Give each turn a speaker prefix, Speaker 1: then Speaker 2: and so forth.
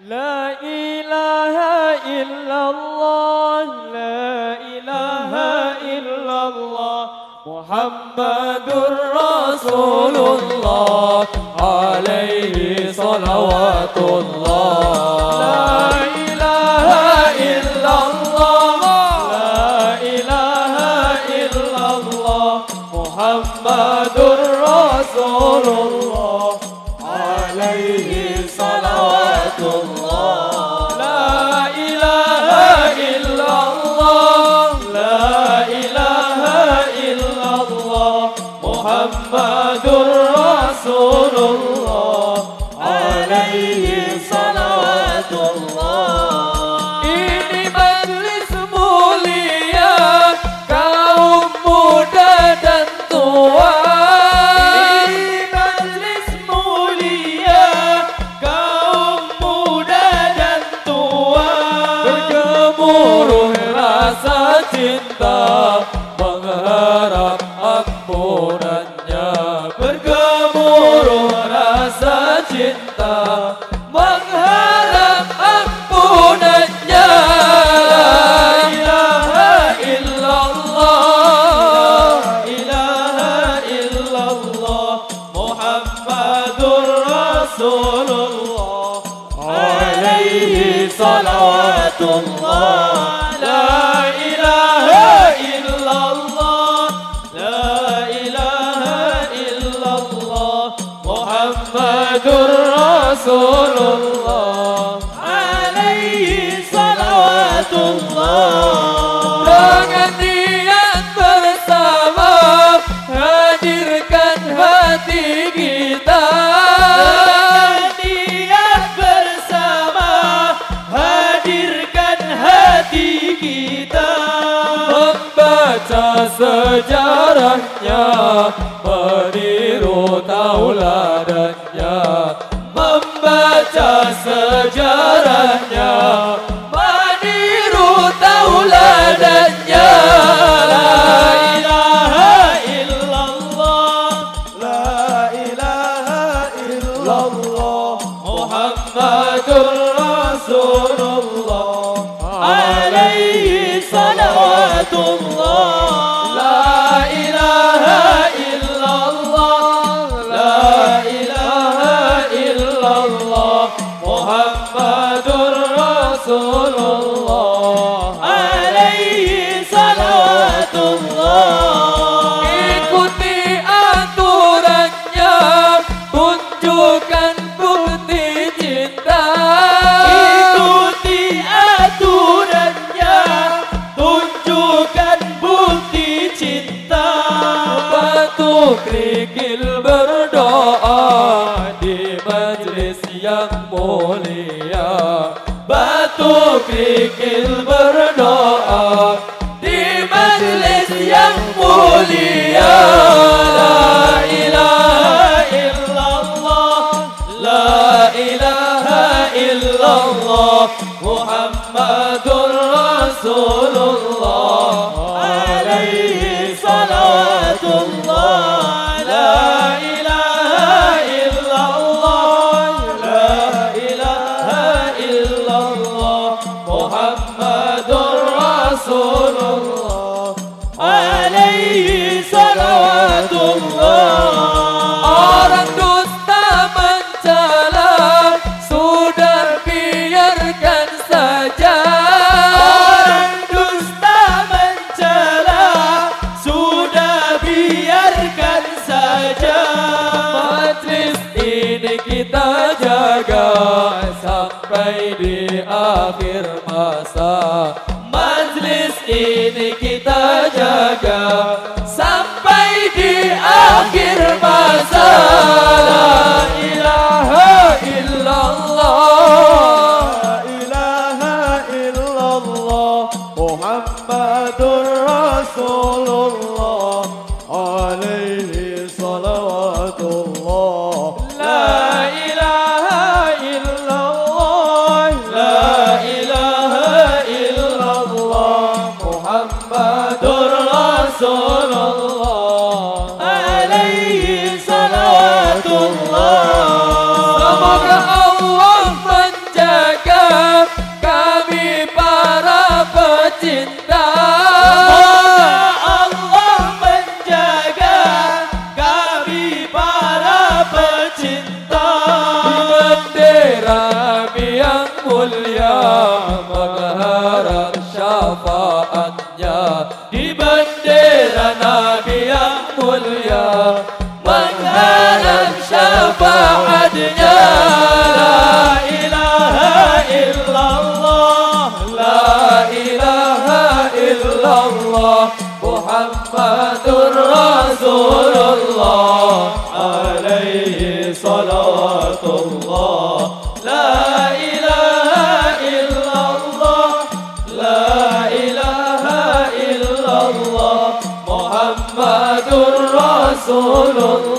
Speaker 1: لا إله إلا الله لا إله إلا الله محمد رسول الله عليه صلوات الله لا إله إلا الله لا إله إلا الله محمد رسول الله عليه صلوات الله لا إله إلا الله لا إله إلا الله محمد رسول الله عليه صلوات الله. Ini majlis mulia kaum muda dan tua. Ini majlis mulia kaum muda dan tua. Bergemuruh rasa cinta mengharap ampunannya. Bergemuruh rasa cinta mengharap ampunannya. La ilaha illallah la ilaha illallah Muhammadur Rasulullah alaihi salawatullah. La ilaha illallah la ilaha illallah Muhammadur Rasulullah alaihi salawatullah. Dengan niat bersama hadirkan hati kita. Dengan niat bersama hadirkan hati kita. Membaca sejarahnya, meniru tauladannya. Membaca sejarahnya, meniru tauladannya. La ilaha illallah la ilaha illallah Muhammadur Rasulullah alaihi salawatullah. La ilaha illallah la ilaha illallah Muhammadur Rasulullah alaihi salawatullah. Ikuti aturannya, tunjukkan bukti cinta. Ikuti aturannya, tunjukkan bukti cinta. Batu kerikil berdoa di majlis yang mulia. Batu kerikil berdoa di majlis yang mulia. La ilaha illallah la ilaha illallah Muhammadur Rasulullah alaihi salawatullah. La ilaha illallah la ilaha illallah Muhammadur Rasulullah alaihi salawatullah. Orang dusta mencela sudah biarkan saja. Orang dusta mencela sudah biarkan saja. Majlis ini kita jaga sampai di akhir masa. Majlis ini kita jaga sampai di akhir masa. La ilaha illallah la ilaha illallah Muhammadur Rasulullah alaihi salawatullah. La ilaha illallah la ilaha illallah Muhammadur Rasulullah Nabi yang mulia, mengharap syafaatnya. Di bendera Nabi yang mulia, mengharap syafaatnya. La ilaha illallah, la ilaha illallah, Muhammadur Rasulullah, alaihi salatullah. La ilaha illallah, la ilaha illallah, Muhammadur Rasulullah.